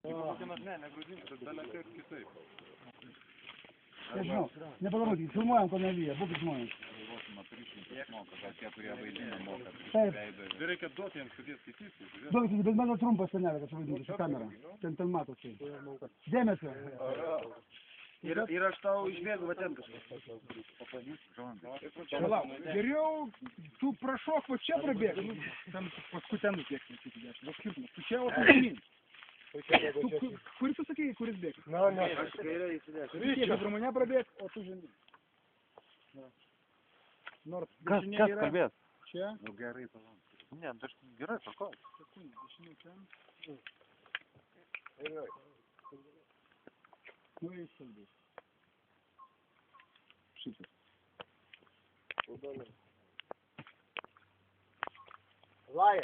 Не поламати, фільмуємо, коли навіє, бо підмоємо. Довідки, без мене трум постановили, якщо видно, що камера. Тенталмат оцей. Де ми це? Іра штау избегу в этом. Берем, тут прошок вообще пробег, ну, там по скутяну технику идешь, включай вот мин. Тут курицу такие курицбег. Видишь, у меня пробег, вот уже мин. Норд, Как пробег? Че? Ну, горы талант. Нет, даже не горы, какой? Ну и все здесь. Шипер. Лая.